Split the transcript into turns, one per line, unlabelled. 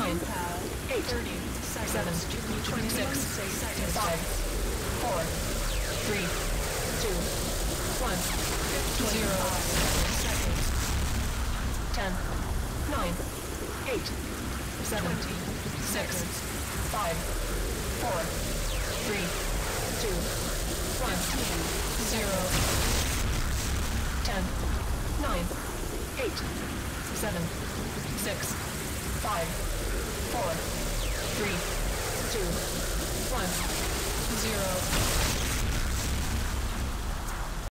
9, 8,
30
7,
seconds.
26, 5, 4, 3, 2, 1, 0,
seconds.
10, 9, 8, 7, 6, 5, 4, 3, 2, 1, 0, 10, 9, 8, 7, 6, 5, 4, 3, 2, 1, 0.